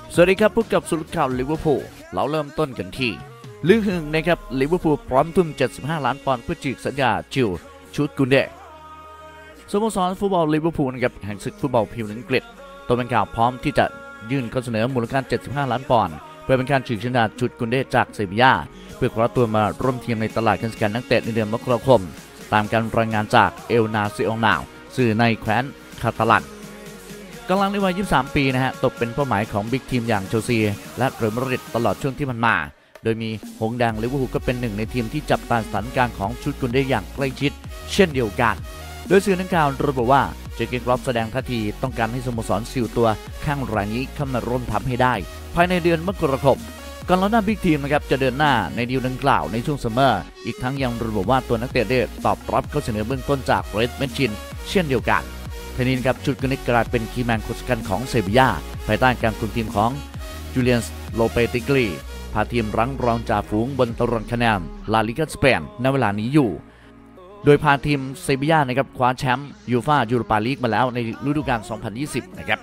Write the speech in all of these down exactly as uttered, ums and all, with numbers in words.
สวัสดีครับพบกับสุดข่าวลิเวอร์พูลเราเริ่มต้นกันที่ลือหึงนะครับลิเวอร์พูลพร้อมทุ่มเจ็ดสิบห้าล้านปอนด์เพื่อฉีกสัญญาจิลชูดกุนเดสโมสรฟุตบอลลิเวอร์พูลนะครับแห่งศึกฟุตบอลพรีเมียร์ลีกอังกฤษตัวเป็นข่าวพร้อมที่จะยื่นข้อเสนอมูลค่าเจ็ดสิบห้าล้านปอนด์เพื่อเป็นการฉีกสัญญาชูดกุนเดจากเซบีย่าเพื่อคว้าตัวมาร่วมทีมในตลาดการซื้อขายนักเตะในเดือนมกราคมตามการรายงานจากเอลนาซิโอนาวสื่อในแคว้นคาตาลันกำลังในวัยยี่สิบสามปีนะฮะตกเป็นเป้าหมายของบิ๊กทีมอย่างเชลซีและเรอัลมาดริดตลอดช่วงที่มันมาโดยมีหงส์แดงลิเวอร์พูลก็เป็นหนึ่งในทีมที่จับตาสถานการณ์ของชูดกุนเดอย่างใกล้ชิดเช่นเดียวกันโดยสื่อนักข่าวระบุว่าเจอร์เกนคล็อปแสดงท่าทีต้องการให้สโมสรซิลตัวข้างรายนี้เข้ามาร่วมทำให้ได้ภายในเดือนมกราคมก่อนแล้วหน้าบิ๊กทีมนะครับจะเดินหน้าในดีลดังกล่าวในช่วงซัมเมอร์อีกทั้งยังระบุว่าตัวนักเตะได้ตอบรับข้อเสนอเบื้องต้นจากเรดแมนชินเช่นเดียวกันทีนี้ครับชูดกุนเดกลายเป็นคีย์แมนคนสำคัญของเซบีย่าภายใต้การคุมทีมของจูเลียนโลเปติกลีพาทีมรั้งรองจ่าฝูงบนตารางคะแนนลาลิกาสเปนในเวลานี้อยู่โดยพาทีมเซบีย่านะครับคว้าแชมป์ยูฟ่ายูโรปาลีกมาแล้วในฤดูกาล สองพันยี่สิบ นะครับ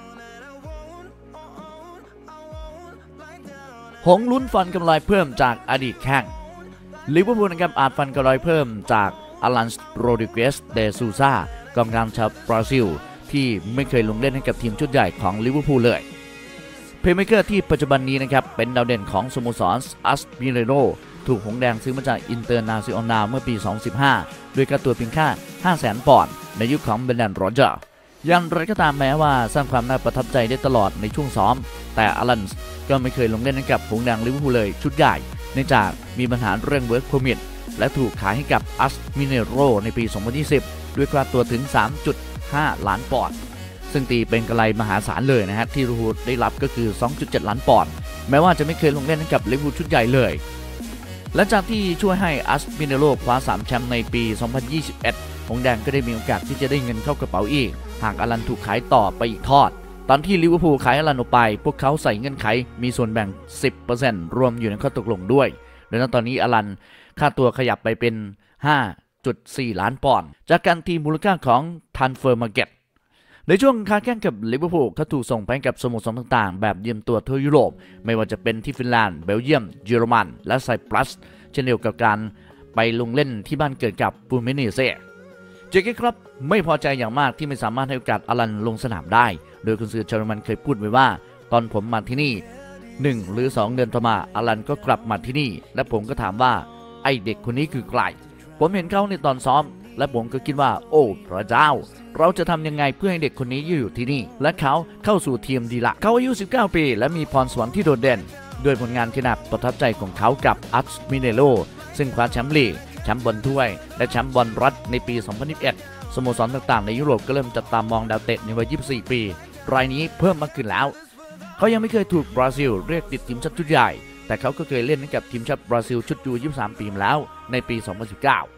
หงส์ลุ้นฟันกำไรเพิ่มจากอดีตแข้งลิเวอร์พูลนะครับอาจฟันกำไรเพิ่มจากอลันส์โรดริเกสเดซูซากองกลางชาวบราซิลที่ไม่เคยลงเล่นให้กับทีมชุดใหญ่ของลิเวอร์พูลเลยเพลย์เมเกอร์ที่ปัจจุบันนี้นะครับเป็นดาวเด่นของสโมสรอัสมิเรโนถูกหงส์แดงซื้อมาจากอินเตอร์นาซิโอนาเมื่อปี สองพันสิบห้า ด้วยค่าตัวเพียงแค่ ห้าแสน ปอนด์ในยุคของเบรนแดน โรเจอร์อย่างไรก็ตามแม้ว่าสร้างความน่าประทับใจได้ตลอดในช่วงซ้อมแต่อลันส์ก็ไม่เคยลงเล่นให้กับหงส์แดงลิเวอร์พูลเลยชุดใหญ่เนื่องจากมีปัญหาเรื่องเวิร์กเพอร์มิทและถูกขายให้กับอัสมิเนโรในปี สองพันยี่สิบ ด้วยค่าตัวถึง สามจุดห้า ล้านปอนด์ซึ่งตีเป็นกำไรมหาศาลเลยนะฮะที่ลิเวอร์พูลได้รับก็คือ สองจุดเจ็ด ล้านปอนด์แม้ว่าจะไม่เคยลงเล่นให้กับลิเวอร์พูลชุดใหญ่เลยและจากที่ช่วยให้อัสมิเนโรคว้าสามแชมป์ในปี สองพันยี่สิบเอ็ด หงส์แดงก็ได้มีโอกาสที่จะได้เงินเข้ากระเป๋าอีกหากอลันถูกขายต่อไปอีกทอดตอนที่ลิเวอร์พูลขายอลันออกไปพวกเขาใส่เงื่อนไขมีส่วนแบ่ง สิบเปอร์เซ็นต์ รวมอยู่ในข้อตกลงด้วยโดยตอนนี้อลันค่าตัวขยับไปเป็น ห้าจุดสี่ ล้านปอนด์จากการตีมูลค่าของทันเฟอร์มาร์เก็ตในช่วงค้าแข่งกับลิเวอร์พูลเขาถูกส่งไปกับสโมสรต่างๆแบบยืมตัวทั่วยุโรปไม่ว่าจะเป็นที่ฟินแลนด์เบลเยียมเยอรมันและไซปรัสเช่นเดียวกับการไปลงเล่นที่บ้านเกิดกับฟูมิเนเซ่เจเก้ครับไม่พอใจอย่างมากที่ไม่สามารถให้โอกาสอลันลงสนามได้โดยกุนซือเยอรมันเคยพูดไว้ว่าตอนผมมาที่นี่หนึ่งหรือสองเดือนต่อมาอลันก็กลับมาที่นี่และผมก็ถามว่าไอเด็กคนนี้คือใครผมเห็นเขาในตอนซ้อมและผมก็คิดว่าโอ้พระเจ้าเราจะทำยังไงเพื่อให้เด็กคนนี้อยู่ที่นี่และเขาเข้าสู่ทีมดีละเขาอายุสิบเก้าปีและมีพรสวรรค์ที่โดดเด่นด้วยผลงานที่น่าประทับใจของเขากับอัสมิเนโรซึ่งคว้าแชมป์ลีกแชมป์บอลถ้วยและแชมป์บอลรัฐในปี สองพันยี่สิบเอ็ด สโมสรต่างๆในยุโรปก็เริ่มจับตามองดาวเตะในวัยยี่สิบสี่ปีรายนี้เพิ่มมากขึ้นแล้วเขายังไม่เคยถูกบราซิลเรียกติดทีมชาติชุดใหญ่แต่เขาก็เคยเล่นให้กับทีมชาติบราซิลชุดยูยี่สิบสามปีมาแล้วในปี สองพันสิบเก้า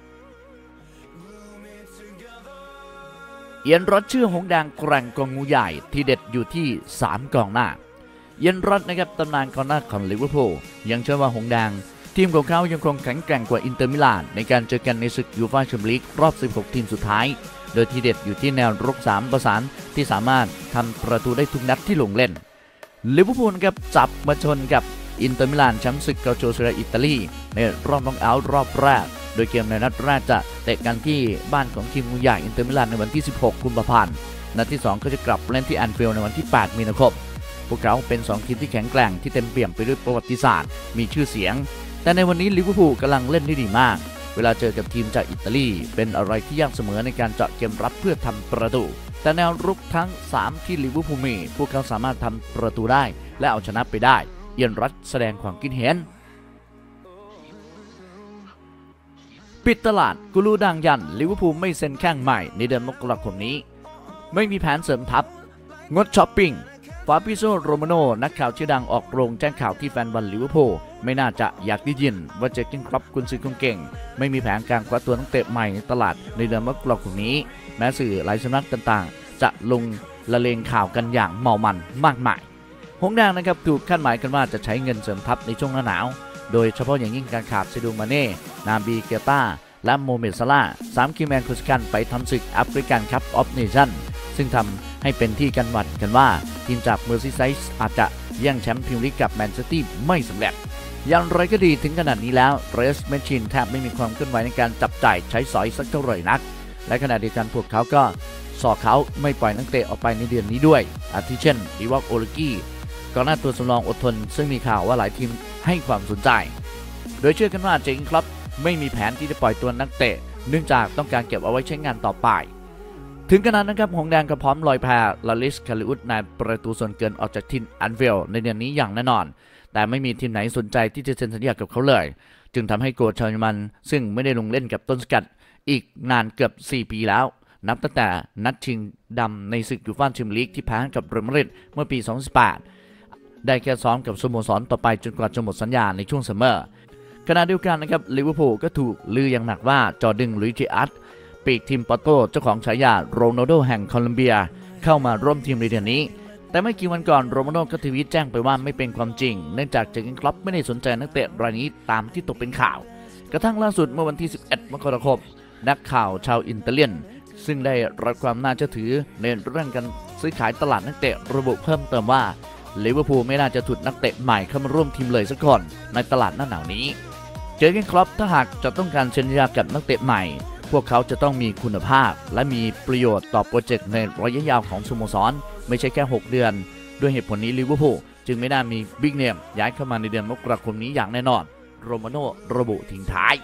เอียนรอดชื่อหงส์แดงแกร่งกองงูใหญ่ที่เด็ดอยู่ที่สามกองหน้าเอียนรอดนะครับตำนานกองหน้าของลิเวอร์พูลยังเชื่อว่าหงส์แดงทีมของเขายังคงแข็งแกร่งกว่าอินเตอร์มิลานในการเจอกันในศึกยูฟ่าแชมเปี้ยนลีกรอบสิบหกทีมสุดท้ายโดยที่เด็ดอยู่ที่แนวรุกสามประสานที่สามารถทำประตูได้ทุกนัดที่ลงเล่นลิเวอร์พูลครับจับมาชนกับอินเตอร์มิลานแชมป์ศึกเกาโจเซเรียอิตาลีในรอบน็อกเอาท์รอบแรกโดยเกมในนัดแรกจะเตะกันที่บ้านของทีมงูใหญ่อินเตอร์มิลานในวันที่สิบหกกุมภาพันธ์นัดที่สองก็จะกลับเล่นที่แอนฟิลด์ในวันที่แปดมีนาคมพวกเขาเป็นสองทีมที่แข็งแกร่งที่เต็มเปี่ยมไปด้วยประวัติศาสตร์มีชื่อเสียงแต่ในวันนี้ลิเวอร์พูลกำลังเล่นได้ดีมากเวลาเจอกับทีมจากอิตาลีเป็นอะไรที่ยากเสมอในการเจาะเกมรับเพื่อทำประตูแต่แนวรุกทั้งสามที่ลิเวอร์พูลมีพวกเขาสามารถทำประตูได้และเอาชนะไปได้เอียนรัดแสดงความคิดเห็นปิดตลาดกูรูดังยันลิเวอร์พูลไม่เซ็นแข้งใหม่ในเดือนมกราคมนี้ไม่มีแผนเสริมทัพงดช้อปปิ้งฟาบิโซโรมาโนนักข่าวชื่อดังออกโรงแจ้งข่าวที่แฟนบอลลิเวอร์พูลไม่น่าจะอยากได้ยินว่าเจอร์เกนคล็อปกุนซือคนเก่งไม่มีแผนการคว้าตัวนักเตะใหม่ในตลาดในเดือนมกราคมนี้แม้สื่อหลายสำนักต่างๆจะลงละเลงข่าวกันอย่างเมามันมากมายหงส์แดงนะครับถูกคาดหมายกันว่าจะใช้เงินเสริมทัพในช่วงหน้าหนาวโดยเฉพาะอย่างยิ่งการขาดเซดูมาเน่นาบีเกต้าและโมเมดซาลาสามคีย์แมนคนสำคัญไปทำศึกแอฟริกันคัพออฟเนชั่นซึ่งทำให้เป็นที่กันหวั่นกันว่าทีมจากเมอร์ซีไซด์อาจจะแย่งแชมป์พรีเมียร์ลีกกับแมนเชสเตอร์ไม่สำเร็จอย่างไรก็ดีถึงขนาดนี้แล้วเรสแมชชีนแทบไม่มีความเคลื่อนไหวในการจับจ่ายใช้สอยสักเท่าไหร่นักและขณะเดียวกันพวกเขาก็สอกเขาไม่ปล่อยนักเตะออกไปในเดือนนี้ด้วยอาทิเช่นอีวอกโอเลกี้กองหน้าตัวสำรองอดทนซึ่งมีข่าวว่าหลายทีมให้ความสนใจโดยเชื่อกันว่าเจงครับไม่มีแผนที่จะปล่อยตัวนักเตะเนื่องจากต้องการเก็บเอาไว้ใช้งานต่อไปถึงขนาดนั้นครับหงแดงก็พร้อมลอยแพลาลิสคาริอุสนายประตูส่วนเกินออกจากทีมอันเวลในเดือนนี้อย่างแน่นอนแต่ไม่มีทีมไหนสนใจที่จะเซ็นสัญญากับเขาเลยจึงทำให้โกชาวเยอรมันซึ่งไม่ได้ลงเล่นกับต้นสังกัดอีกนานเกือบสี่ปีแล้วนับตั้งแต่นัดชิงดำในศึกยูฟ่าแชมเปี้ยนลีกที่แพ้กับเรอัลมาดริดเมื่อปีสองพันสิบแปดได้แค่ซ้อมกับสโมสรต่อไปจนกว่าจะหมดสัญญาในช่วงซัมเมอร์ขณะเดียวกันนะครับลิเวอร์พูลก็ถูกลืออย่างหนักว่าจอร์ดึงลุยจิอัตปีกทีมปอร์โตเจ้าของฉายาโรนัลโดแห่งโคลัมเบียเข้ามาร่วมทีมในเดือนนี้แต่ไม่กี่วันก่อนโรนัลโดก็ทวีตแจ้งไปว่าไม่เป็นความจริงเนื่องจากเจอร์เก้นคล็อปไม่ได้สนใจนักเตะรายนี้ตามที่ตกเป็นข่าวกระทั่งล่าสุดเมื่อวันที่สิบเอ็ดมกราคมนักข่าวชาวอิตาเลียนซึ่งได้รับความน่าเชื่อถือในเรื่องการซื้อขายตลาดนักเตะระบุเพิ่มเติมว่าลิเวอร์พูลไม่น่าจะถูกนักเตะใหม่เข้ามาร่วมทีมเลยสักคนในตลาดหน้าหนาวนี้เจอร์เก้นคล็อปถ้าหากจะต้องการเซ็นสัญญากับนักเตะใหม่พวกเขาจะต้องมีคุณภาพและมีประโยชน์ต่อโปรเจกต์ในระยะยาวของสโมสรไม่ใช่แค่หกเดือนด้วยเหตุผลนี้ลิเวอร์พูลจึงไม่น่ามีบิ๊กเนมย้ายเข้ามาในเดือนมกราคมนี้อย่างแน่นอนโรมาโน่ระบุทิ้งท้าย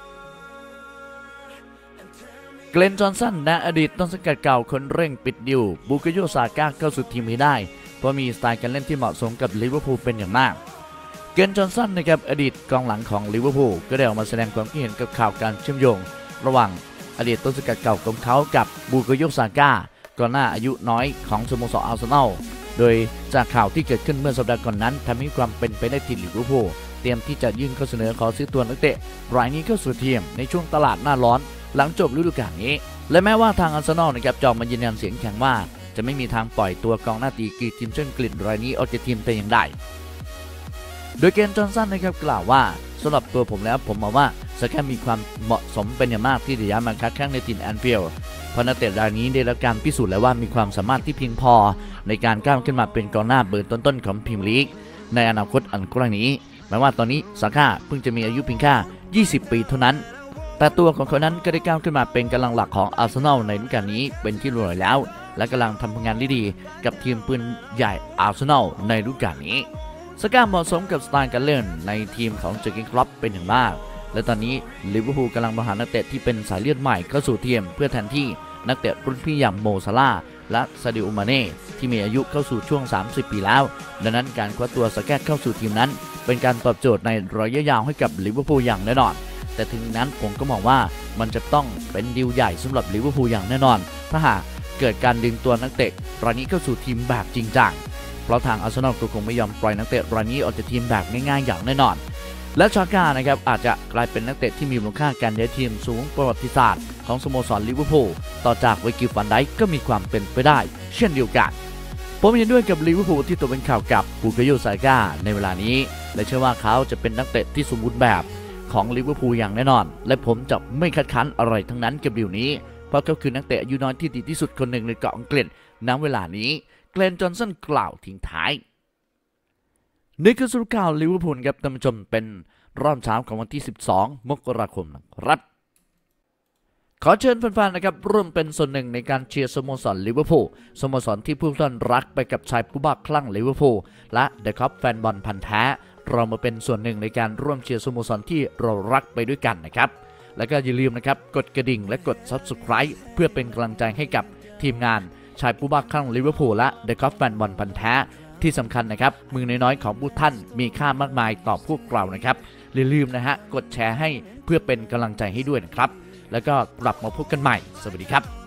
เกลนจอห์นสันณอดีตต้นสังกัดเก่าคนเร่งปิดดิวบูกาโยซาก้าเข้าสู่ทีมให้ได้เพราะมีสไตล์การเล่นที่เหมาะสมกับลิเวอร์พูลเป็นอย่างมากเกลนจอห์นสันนะครับอดีตกองหลังของลิเวอร์พูลก็ได้ออกมาแสดงความคิดเห็นกับข่าวการเชื่อมโยงระหว่างอดีตต้นสังกัดเก่าของเขากับบูกาโยซาก้าก่อนหน้าอายุน้อยของสโมสรอาร์เซนอลโดยจากข่าวที่เกิดขึ้นเมื่อสัปดาห์ก่อนนั้นทำให้ความเป็นไปได้ที่ลิเวอร์พูลเตรียมที่จะยื่นข้อเสนอขอซื้อตัวนักเตะรายนี้เข้าสู่ทีมในช่วงตลาดหน้าร้อนหลังจบฤดูกาลนี้และแม้ว่าทางอาร์เซนอลนะครับจะออกมายืนยันเสียงแข็งว่าจะไม่มีทางปล่อยตัวกองหน้าตีกีทีมเช่นกลิ่นรายนี้ออกจากทีมแต่อย่างใดโดยเกนจอห์นสันนะครับกล่าวว่าสำหรับตัวผมแล้วผมมองว่าสแค่มีความเหมาะสมเป็นอย่างมากที่จะย้ายมาค้าแข่งในทีมแอนฟิลด์เพราะนักเตะรายนี้ได้รับการพิสูจน์แล้วว่ามีความสามารถที่เพียงพอในการก้าวขึ้นมาเป็นกองหน้าเบอร์ต้นๆของพรีเมียร์ลีกในอนาคตอันใกล้นี้แม้ว่าตอนนี้ซาก้าเพิ่งจะมีอายุเพียงแค่ยี่สิบปีเท่านั้นแต่ตัวของเขานั้นก็ได้ก้าวขึ้นมาเป็นกำลังหลักของอาร์เซนอลในฤดูกาลนี้เป็นที่รู้แล้วและกำลังทำผลงานได้ดีกับทีมปืนใหญ่อาร์เซนอลในฤดูกาลนี้ซาก้าเหมาะสมกับสไตล์การเล่นในทีมของเจอร์เก้นคล็อปเป็นอย่างมากและตอนนี้ลิเวอร์พูลกำลังบริหารนักเตะที่เป็นสายเลือดใหม่เข้าสู่ทีมเพื่อแทนที่นักเตะรุ่นพี่อย่างโมซาลาห์และซาดิโอ มาเน่ที่มีอายุเข้าสู่ช่วงสามสิบปีแล้วดังนั้นการคว้าตัวซาก้าเข้าสู่ทีมนั้นเป็นการตอบโจทย์ในระยะยาวให้กับลิเวอร์พูลอย่างแน่นอนแต่ถึงนั้นผมก็มองว่ามันจะต้องเป็นดีลใหญ่สำหรับลิเวอร์พูลอย่างแน่นอนถ้าหากเกิดการดึงตัวนักเตะรายนี้เข้าสู่ทีมแบบจริงจังเพราะทางอาร์เซนอลก็คงไม่ยอมปล่อยนักเตะรายนี้ออกจากทีมแบบง่ายๆอย่างแน่นอนและชาก้านะครับอาจจะกลายเป็นนักเตะที่มีมูลค่าการย้ายทีมสูงประวัติศาสตร์ของสโมสรลิเวอร์พูลต่อจากไวกิล ฟันไดค์ก็มีความเป็นไปได้เช่นเดียวกันผมเห็นด้วยกับลิเวอร์พูลที่ตกเป็นข่าวกับบูกาโยซาก้าในเวลานี้และเชื่อว่าเขาจะเป็นนักเตะที่สมบูรณ์แบบของลิเวอร์พูลอย่างแน่นอนและผมจะไม่คัดค้านอะไรทั้งนั้นกับดีลนี้เพราะเขาคือนักเตะอายุน้อยที่ดีที่สุดคนหนึ่งในเกาะอังกฤษณเวลานี้เกลนจอห์นสันกล่าวทิ้งท้ายนี่คือสรุปข่าวลิเวอร์พูลครับท่านผู้ชมเป็นรอบเช้าของวันที่สิบสองมกราคมนะครับขอเชิญแฟนๆนะครับร่วมเป็นส่วนหนึ่งในการเชียร์สโมสรลิเวอร์พูลสโมสรที่ผู้ท่านรักไปกับชายผู้บ้าคลั่งลิเวอร์พูลและเดอะคัพแฟนบอลพันธุ์แท้เรามาเป็นส่วนหนึ่งในการร่วมเชียร์สโมสรที่เรารักไปด้วยกันนะครับแล้วก็อย่าลืมนะครับกดกระดิ่งและกด ซับสไครบ์ เพื่อเป็นกำลังใจให้กับทีมงานชายผู้บ้าคลั่งลิเวอร์พูลและเดอะคัพแฟนบอลพันธุ์แท้ที่สำคัญนะครับมือน้อยๆของผู้ท่านมีค่ามากมายต่อพวกเรานะครับอย่าลืมนะฮะกดแชร์ให้เพื่อเป็นกำลังใจให้ด้วยนะครับแล้วก็กลับมาพบกันใหม่สวัสดีครับ